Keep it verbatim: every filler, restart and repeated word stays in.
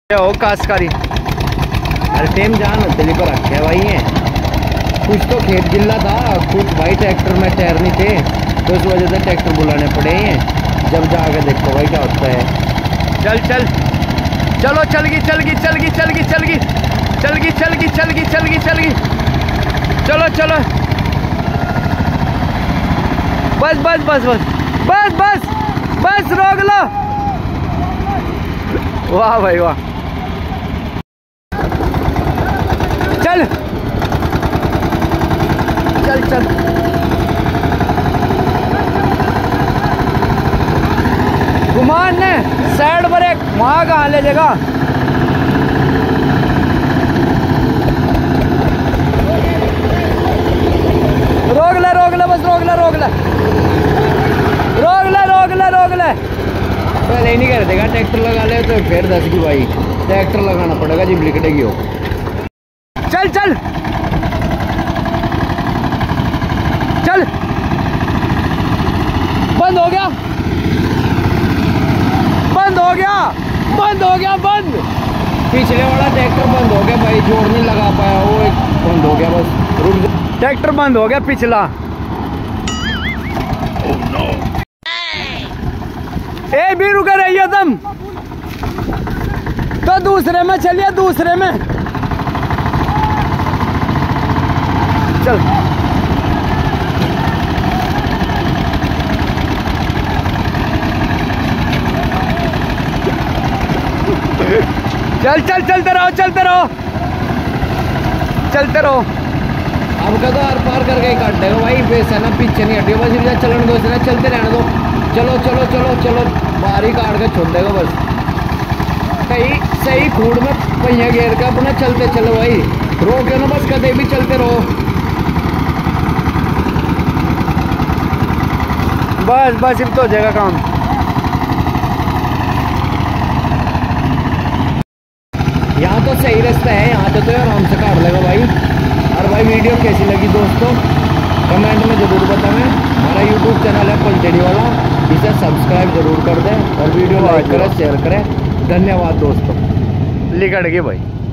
हो काशकारी अरे टेम जान दिल्ली को रखे भाई है। कुछ तो खेत गिल्ला था, कुछ भाई ट्रैक्टर में टायर नहीं थे तो इस वजह से ट्रैक्टर बुलाने पड़े हैं। जब जाके देखो भाई क्या होता है। चल चल चलो चल गई चल गई चल गई चल गई चल गई चल गई चल गई चल गई चल गई चल गई चलो चलो बस बस बस बस बस बस बस रोक लो। वाह भाई वाह। चल चल चल गुमान ने साइड पर एक वहां कहाँ ले जाएगा। रोक ले रोक ले बस रोक ले रोक ले रोक ले रोक ले रोक ले। पहले ही नहीं कर देगा ट्रैक्टर लगा ले तो फिर दस की भाई ट्रैक्टर लगाना पड़ेगा जी लिकटेगी हो। चल चल चल बंद हो गया बंद हो गया बंद हो गया बंद। पिछले वाला ट्रैक्टर बंद हो गया भाई, जोर नहीं लगा पाया वो एक बंद हो गया बस। रुक जा ट्रैक्टर बंद हो गया पिछला। oh, no. ए भी रुक रही है तुम तो दूसरे में चलिए दूसरे में चल चल चल चलते रहो चलते रहो चलते रहो। अब का तो आर पार करके ही काट देगा भाई, वैसा ना पीछे नहीं हटियो बस इधर चलने दो इधर चलते रहने दो। चलो चलो चलो चलो बाहर ही काट के छोड़ देगा बस। सही सही खूड़ में पहिया घेर के अपना चलते चलो भाई, रोके ना बस कदे भी चलते रहो बस बस इब तो हो जाएगा काम। यहाँ तो सही रास्ता है, यहाँ तो, तो आराम से काट लेगा भाई। और भाई वीडियो कैसी लगी दोस्तों कमेंट में ज़रूर बताएं। हमारा यूट्यूब चैनल है पलटेड़ी वाला, इसे सब्सक्राइब जरूर कर दें और वीडियो लाइक करें शेयर करें। धन्यवाद दोस्तों। लिकट गए भाई।